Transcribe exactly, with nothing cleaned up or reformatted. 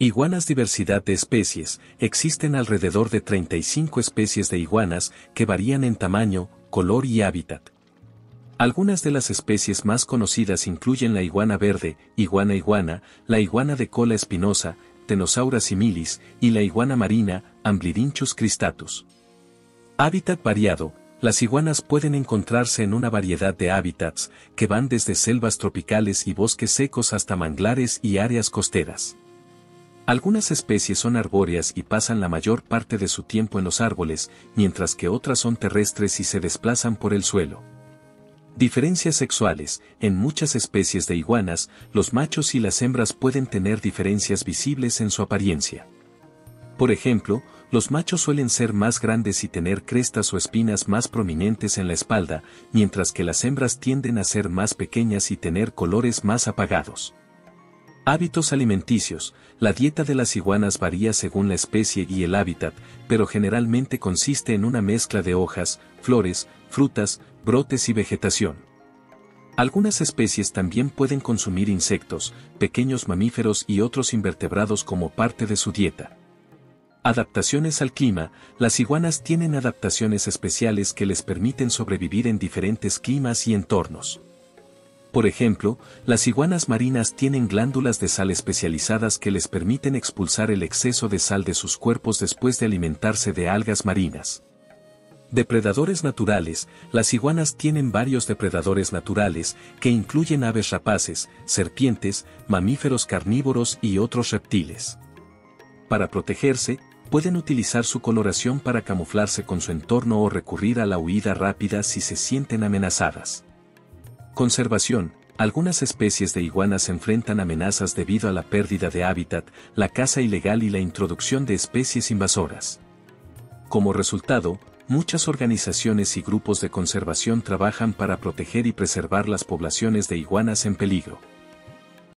Iguanas. Diversidad de especies. Existen alrededor de treinta y cinco especies de iguanas que varían en tamaño, color y hábitat. Algunas de las especies más conocidas incluyen la iguana verde, iguana iguana, la iguana de cola espinosa, Ctenosaura similis, y la iguana marina, Amblyrhynchus cristatus. Hábitat variado. Las iguanas pueden encontrarse en una variedad de hábitats, que van desde selvas tropicales y bosques secos hasta manglares y áreas costeras. Algunas especies son arbóreas y pasan la mayor parte de su tiempo en los árboles, mientras que otras son terrestres y se desplazan por el suelo. Diferencias sexuales. En muchas especies de iguanas, los machos y las hembras pueden tener diferencias visibles en su apariencia. Por ejemplo, los machos suelen ser más grandes y tener crestas o espinas más prominentes en la espalda, mientras que las hembras tienden a ser más pequeñas y tener colores más apagados. Hábitos alimenticios. La dieta de las iguanas varía según la especie y el hábitat, pero generalmente consiste en una mezcla de hojas, flores, frutas, brotes y vegetación. Algunas especies también pueden consumir insectos, pequeños mamíferos y otros invertebrados como parte de su dieta. Adaptaciones al clima. Las iguanas tienen adaptaciones especiales que les permiten sobrevivir en diferentes climas y entornos. Por ejemplo, las iguanas marinas tienen glándulas de sal especializadas que les permiten expulsar el exceso de sal de sus cuerpos después de alimentarse de algas marinas. Depredadores naturales. Las iguanas tienen varios depredadores naturales, que incluyen aves rapaces, serpientes, mamíferos carnívoros y otros reptiles. Para protegerse, pueden utilizar su coloración para camuflarse con su entorno o recurrir a la huida rápida si se sienten amenazadas. Conservación. Algunas especies de iguanas enfrentan amenazas debido a la pérdida de hábitat, la caza ilegal y la introducción de especies invasoras. Como resultado, muchas organizaciones y grupos de conservación trabajan para proteger y preservar las poblaciones de iguanas en peligro.